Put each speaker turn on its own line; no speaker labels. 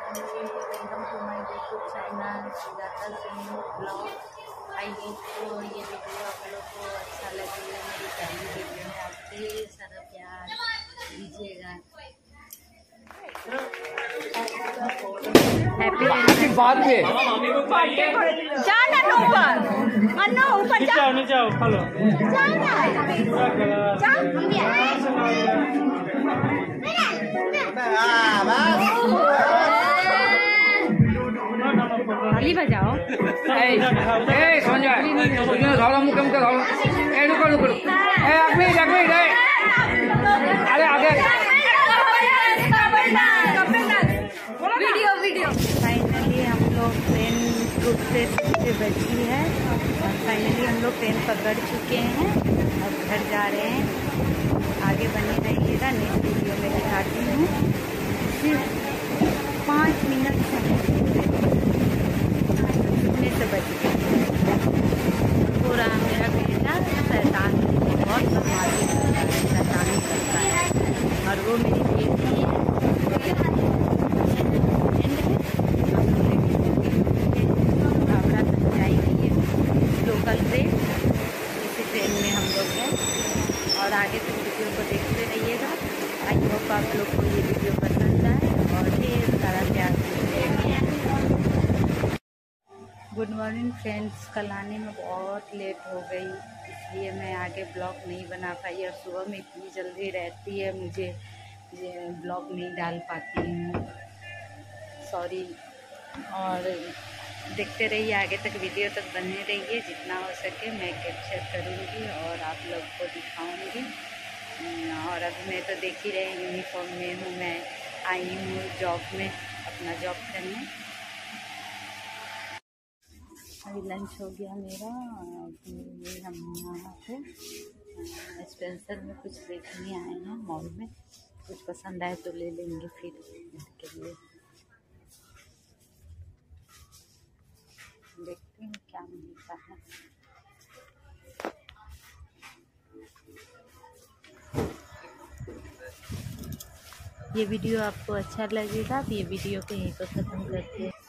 Welcome to my YouTube channel Sujata Singh blog. I hope तो ये video आप लोग को अच्छा लगेगा। मेरी पहली वीडियो में आप ढेर सारा प्यार दीजिएगा। हैप्पी
बाद में
जाना ऊपर मन्नो ऊपर जाओ हेलो जाना ताली बजाओ।
समझ आए मुख्य मुख्य रुको रुको अरे आगे
वीडियो फाइनली हम लोग ट्रेन ग्रुप से बची है और फाइनली हम लोग ट्रेन पकड़ चुके हैं। अब घर जा रहे हैं। आगे बने रहिएगा, नेक्स्ट वीडियो में दिखाती हूँ। सिर्फ 5 मिनट से बच गए। पूरा मेरा बेटा शैतान बहुत बदमाशी करता है, शैतानी करता है और वो मेरी बेटी है। हावड़ा तक जाएगी ये लोकल ट्रेन। इसी ट्रेन में हम लोग हैं और आगे तक वीडियो को देखते रहिएगा। आई होप आप लोग को ये वीडियो पसंद आए और ढेर सारा प्यार दीजिएगा। Good morning friends. कल आने में बहुत लेट हो गई, इसलिए मैं आगे ब्लॉग नहीं बना पाई और सुबह में इतनी जल्दी रहती है मुझे ब्लॉग नहीं डाल पाती हूँ, सॉरी। और देखते रहिए, आगे तक वीडियो तक बने रहिए। जितना हो सके मैं कैप्चर करूँगी और आप लोग को दिखाऊँगी। और अभी मैं तो देख ही रहे यूनिफॉर्म में हूँ, मैं आई हूँ जॉब में अपना जॉब करने। अभी लंच हो गया मेरा। अभी हम यहाँ पे स्पेंसर में कुछ देखने आए हैं मॉल में। कुछ पसंद आए तो ले लेंगे फिर इसके लिए। देखते हैं क्या मिलता है। ये वीडियो आपको अच्छा लगेगा तो ये वीडियो को यहीं पर ख़त्म करते हैं।